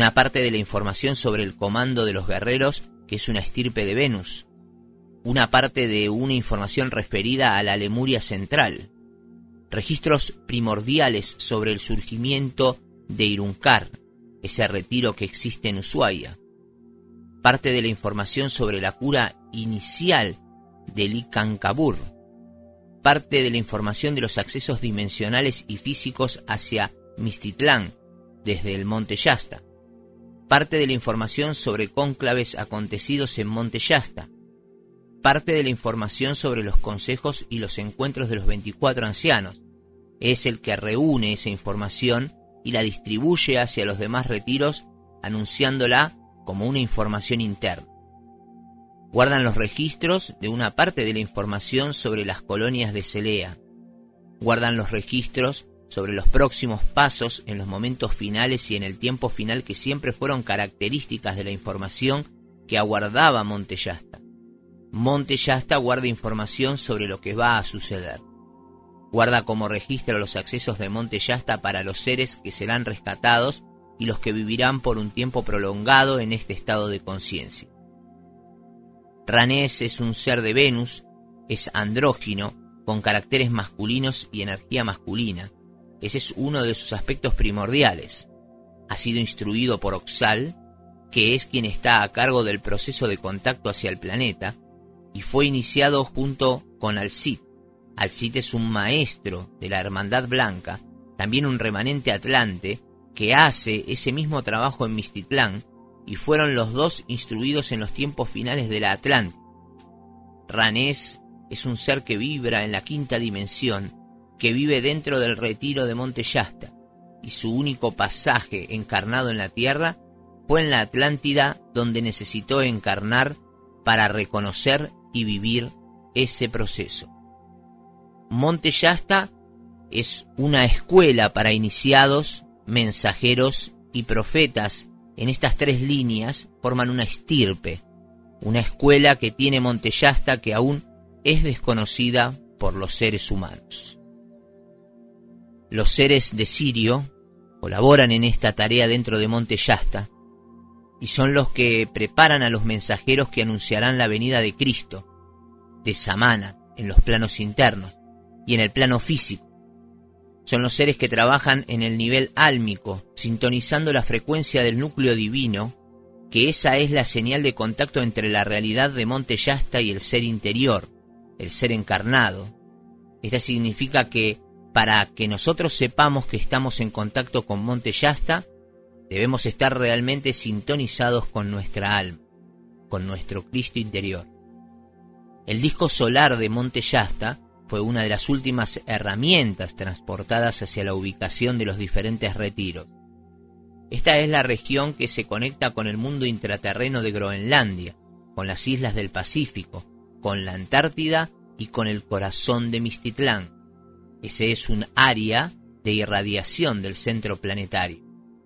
una parte de la información sobre el comando de los guerreros, que es una estirpe de Venus, una parte de una información referida a la Lemuria central, registros primordiales sobre el surgimiento de Irunkar, ese retiro que existe en Ushuaia, parte de la información sobre la cura inicial del Icancabur, parte de la información de los accesos dimensionales y físicos hacia Mistitlán desde el Monte Yasta, parte de la información sobre cónclaves acontecidos en Monte Yasta, parte de la información sobre los consejos y los encuentros de los 24 ancianos. Es el que reúne esa información y la distribuye hacia los demás retiros, anunciándola como una información interna. Guardan los registros de una parte de la información sobre las colonias de Celea. Guardan los registros sobre los próximos pasos en los momentos finales y en el tiempo final, que siempre fueron características de la información que aguardaba Monte Yasta. Monte Yasta guarda información sobre lo que va a suceder. Guarda como registro los accesos de Monte Yasta para los seres que serán rescatados y los que vivirán por un tiempo prolongado en este estado de conciencia. Ranés es un ser de Venus, es andrógino, con caracteres masculinos y energía masculina. Ese es uno de sus aspectos primordiales. Ha sido instruido por Oxal, que es quien está a cargo del proceso de contacto hacia el planeta, y fue iniciado junto con Alcid. Alcid es un maestro de la Hermandad Blanca, también un remanente atlante, que hace ese mismo trabajo en Mistitlán, y fueron los dos instruidos en los tiempos finales de la Atlántida. Ranés es un ser que vibra en la quinta dimensión, que vive dentro del retiro de Monte Yasta, y su único pasaje encarnado en la Tierra fue en la Atlántida, donde necesitó encarnar para reconocer y vivir ese proceso. Monte Yasta es una escuela para iniciados, mensajeros y profetas. En estas tres líneas forman una estirpe, una escuela que tiene Monte Yasta, que aún es desconocida por los seres humanos. Los seres de Sirio colaboran en esta tarea dentro de Monte Yasta y son los que preparan a los mensajeros que anunciarán la venida de Cristo, de Samana, en los planos internos y en el plano físico. Son los seres que trabajan en el nivel álmico, sintonizando la frecuencia del núcleo divino, que esa es la señal de contacto entre la realidad de Monte Yasta y el ser interior, el ser encarnado. Esta significa que para que nosotros sepamos que estamos en contacto con Monte Yasta, debemos estar realmente sintonizados con nuestra alma, con nuestro Cristo interior. El disco solar de Monte Yasta fue una de las últimas herramientas transportadas hacia la ubicación de los diferentes retiros. Esta es la región que se conecta con el mundo intraterreno de Groenlandia, con las islas del Pacífico, con la Antártida y con el corazón de Mistitlán. Ese es un área de irradiación del centro planetario.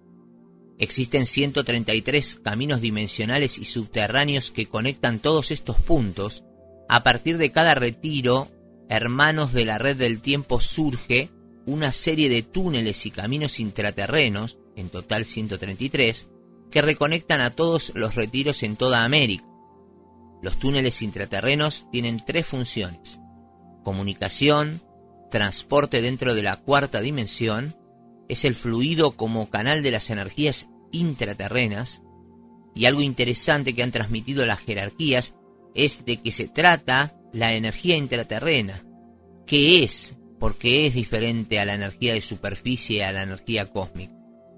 Existen 133 caminos dimensionales y subterráneos que conectan todos estos puntos. A partir de cada retiro, hermanos de la red del tiempo, surge una serie de túneles y caminos intraterrenos, en total 133, que reconectan a todos los retiros en toda América. Los túneles intraterrenos tienen tres funciones: comunicación, transporte dentro de la cuarta dimensión, es el fluido como canal de las energías intraterrenas, y algo interesante que han transmitido las jerarquías es de que se trata la energía intraterrena. ¿Qué es? Porque es diferente a la energía de superficie y a la energía cósmica.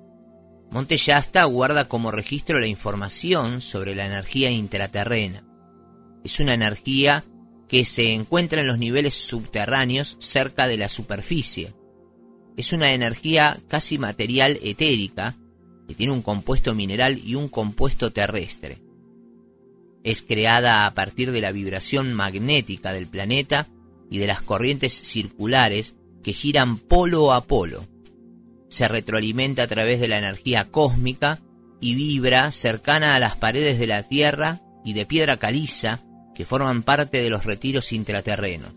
Monte Yasta guarda como registro la información sobre la energía intraterrena. Es una energía que se encuentra en los niveles subterráneos cerca de la superficie. Es una energía casi material etérica que tiene un compuesto mineral y un compuesto terrestre. Es creada a partir de la vibración magnética del planeta y de las corrientes circulares que giran polo a polo. Se retroalimenta a través de la energía cósmica y vibra cercana a las paredes de la Tierra y de piedra caliza que forman parte de los retiros intraterrenos.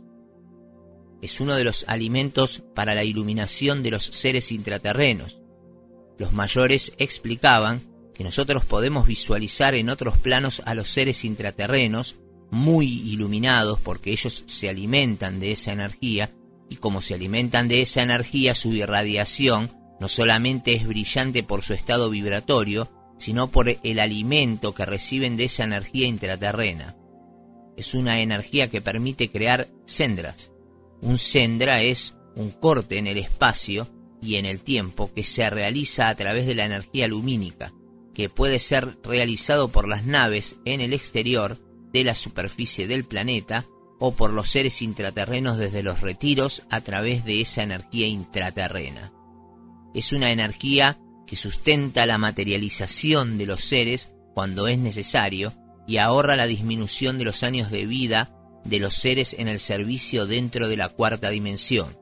Es uno de los alimentos para la iluminación de los seres intraterrenos. Los mayores explicaban que nosotros podemos visualizar en otros planos a los seres intraterrenos muy iluminados, porque ellos se alimentan de esa energía, y como se alimentan de esa energía, su irradiación no solamente es brillante por su estado vibratorio, sino por el alimento que reciben de esa energía intraterrena. Es una energía que permite crear sendras. Un sendra es un corte en el espacio y en el tiempo que se realiza a través de la energía lumínica, que puede ser realizado por las naves en el exterior de la superficie del planeta o por los seres intraterrenos desde los retiros a través de esa energía intraterrena. Es una energía que sustenta la materialización de los seres cuando es necesario y ahorra la disminución de los años de vida de los seres en el servicio dentro de la cuarta dimensión.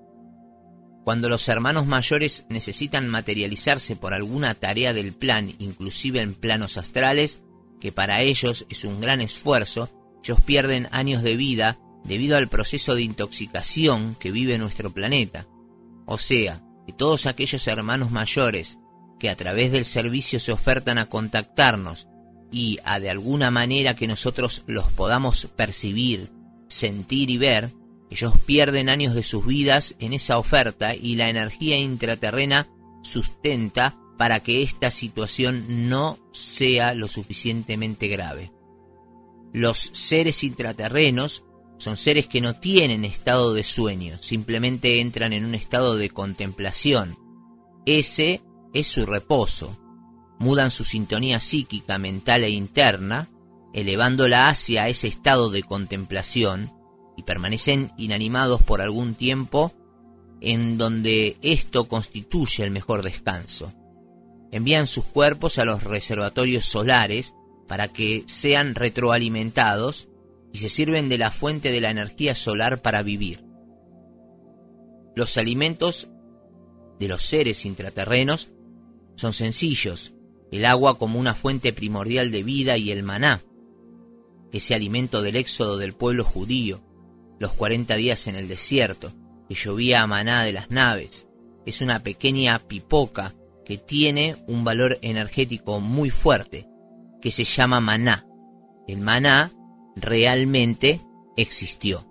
Cuando los hermanos mayores necesitan materializarse por alguna tarea del plan, inclusive en planos astrales, que para ellos es un gran esfuerzo, ellos pierden años de vida debido al proceso de intoxicación que vive nuestro planeta. O sea, que todos aquellos hermanos mayores que a través del servicio se ofertan a contactarnos y a de alguna manera que nosotros los podamos percibir, sentir y ver, ellos pierden años de sus vidas en esa oferta y la energía intraterrena sustenta para que esta situación no sea lo suficientemente grave. Los seres intraterrenos son seres que no tienen estado de sueño, simplemente entran en un estado de contemplación. Ese es su reposo. Mudan su sintonía psíquica, mental e interna, elevándola hacia ese estado de contemplación, y permanecen inanimados por algún tiempo, en donde esto constituye el mejor descanso. Envían sus cuerpos a los reservatorios solares para que sean retroalimentados y se sirven de la fuente de la energía solar para vivir. Los alimentos de los seres intraterrenos son sencillos: el agua como una fuente primordial de vida y el maná, ese alimento del éxodo del pueblo judío, los 40 días en el desierto, que llovía a maná de las naves. Es una pequeña pipoca que tiene un valor energético muy fuerte, que se llama maná. El maná realmente existió.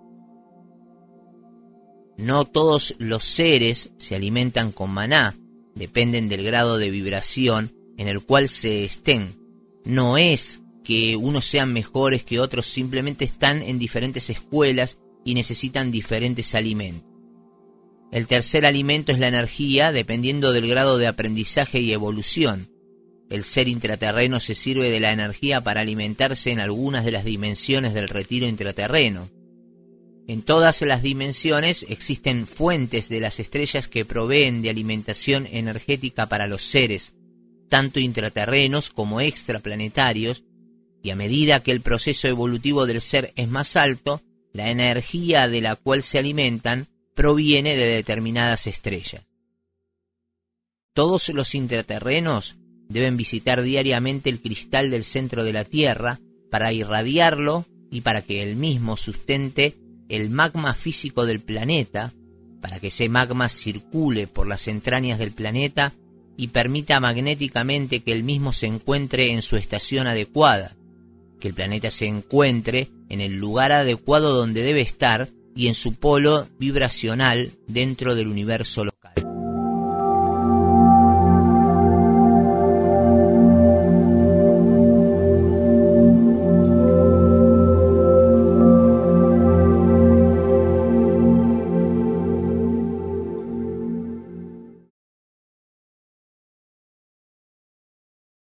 No todos los seres se alimentan con maná, dependen del grado de vibración en el cual se estén. No es que unos sean mejores que otros, simplemente están en diferentes escuelas y necesitan diferentes alimentos. El tercer alimento es la energía, dependiendo del grado de aprendizaje y evolución. El ser intraterreno se sirve de la energía para alimentarse en algunas de las dimensiones del retiro intraterreno. En todas las dimensiones existen fuentes de las estrellas que proveen de alimentación energética para los seres, tanto intraterrenos como extraplanetarios, y a medida que el proceso evolutivo del ser es más alto, la energía de la cual se alimentan proviene de determinadas estrellas. Todos los intraterrenos deben visitar diariamente el cristal del centro de la Tierra para irradiarlo y para que el mismo sustente el magma físico del planeta, para que ese magma circule por las entrañas del planeta y permita magnéticamente que el mismo se encuentre en su estación adecuada, que el planeta se encuentre en el lugar adecuado donde debe estar y en su polo vibracional dentro del universo local.